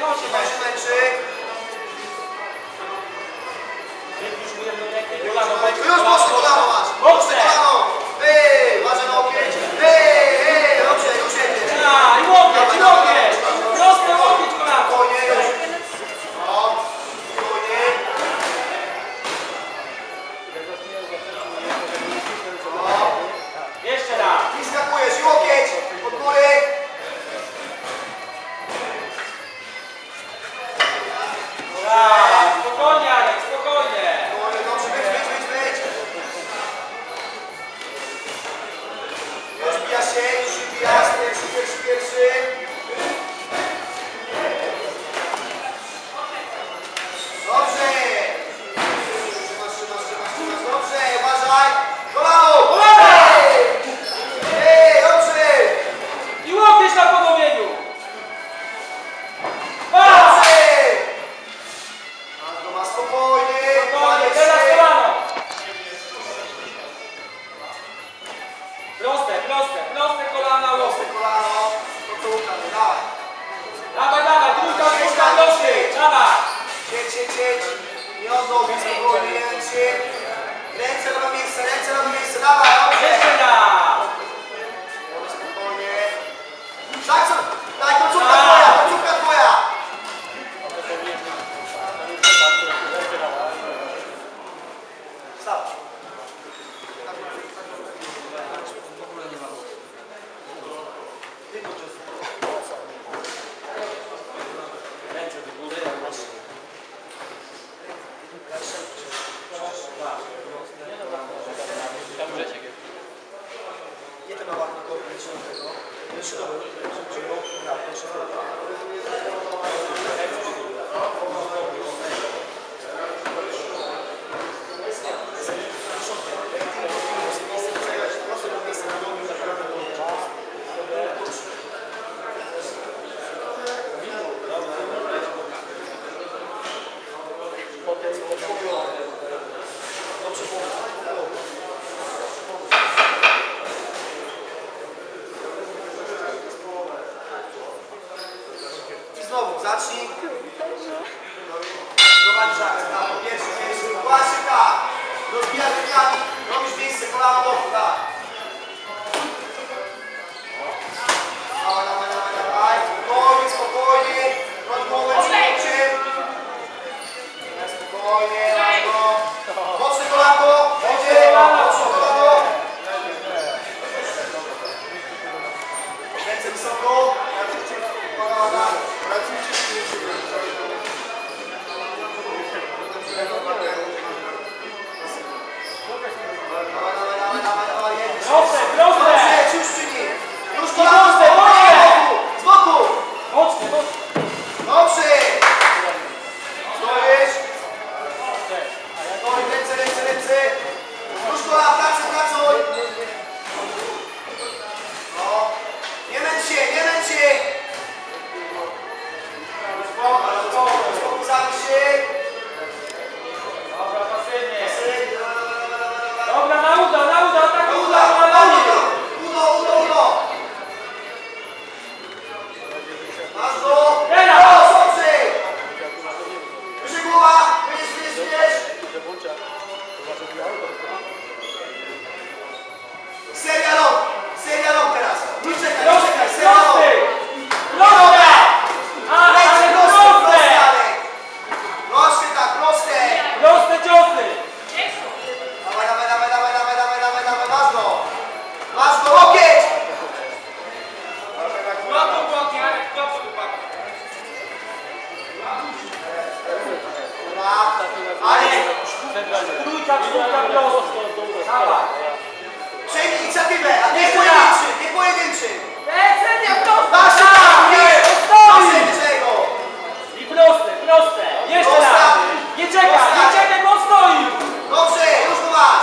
Już mocno kolano masz! Mocno kolano! Uważaj na łokieć! Dobrze, już jedziesz! I łokieć, i łokieć! Proste łokieć kolano! Spokojnie, już! No, spokojnie! Jeszcze raz! I skakujesz, i łokieć! Od góry! Spokojnie, Alek, spokojnie! Dobrze, być! Już bija się, pierwszy. Dobrze! Trzymasz, dobrze, uważaj! Kolano! Dobrze! I łokieć na ponowieniu! Spokojnie, teraz kolano! Proste kolana, proste kolano, to ukradł, dawaj. Dawaj, trójka, prosty, dawaj! Siedź, nie odnogi, spokojnie, nie ręcz się. Ręce na miejsce, dawaj, dobrze. Jeszcze raz! Spokojnie. Jackson, daj, końcówka twoja! Stop. Ręce do góry, jak masz. Nie ten ład na koło, jeszcze dobry, znowu, zacznij. Prowadź akcję, pierwszy. Właśnie tak. Rozbijaj rękami, robisz miejsce, kolano, boku, tak. Dawaj. Spokojnie. Chodź głowę, przyjęcie. Spokojnie, masz go. Mocne kolano, będzie. Mocno kolano. Ręce wysoko. Proste! Już czyni! Już kolano! Z boku! Mocno! Dobrze! Stoisz! Ręce! Już kolana, pracuj! No! Nie męcz się! Spokój, zamknij się! Dobra, pasywnie! Dobra. Dobra, na uda, tak uda! Uno! Masz go! Teraz! Dobrze! Wyżej głowa! Wyjesz! Seria rąk teraz! Nie czekaj! Seria rąk! Proste! Ale proste! Proste, tak, proste! Proste ciosy! Dawaj, masz go, łokieć! Ale Trójka, prosto! Dawaj! przejmij inicjatywę, a nie pojedynczy! Lecenia prosto! Masz tam, I proste! Jeszcze raz! Nie czekaj, bo on stoi! Dobrze, już go masz!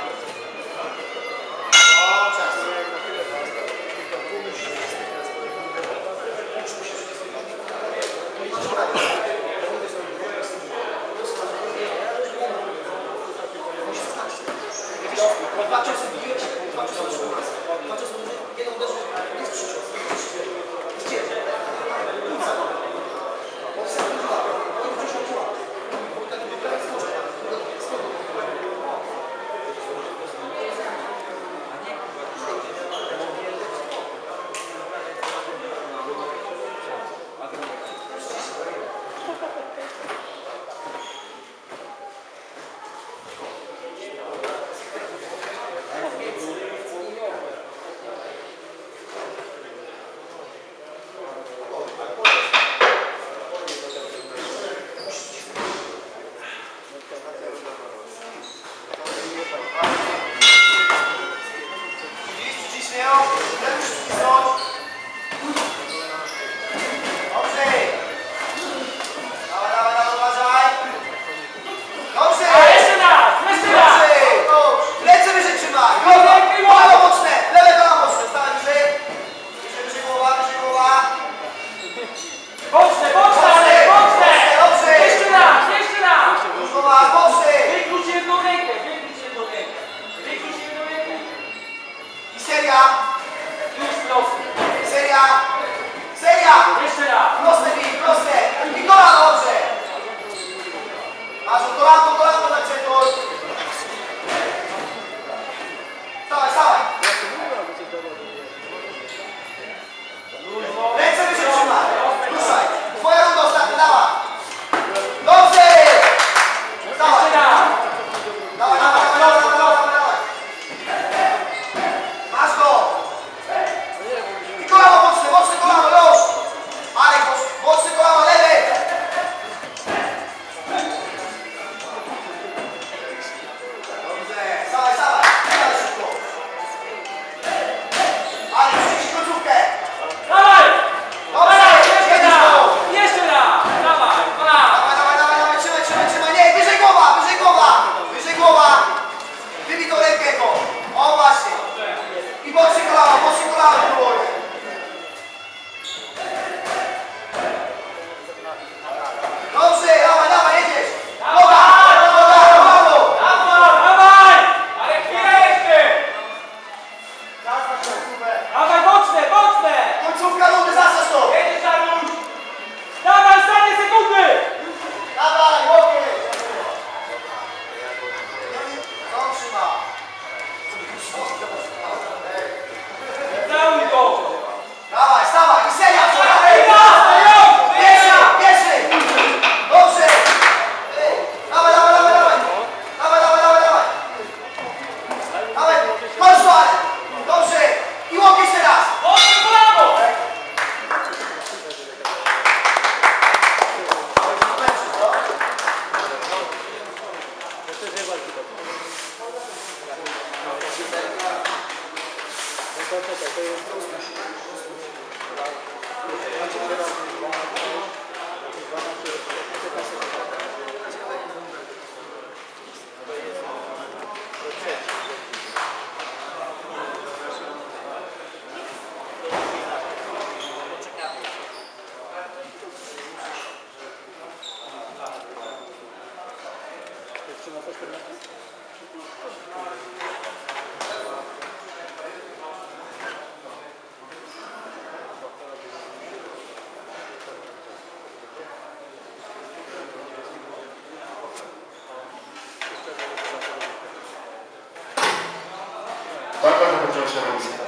Dwa ciosy biłeś, jeden uderzył, jest przyciąg. Tak, tak,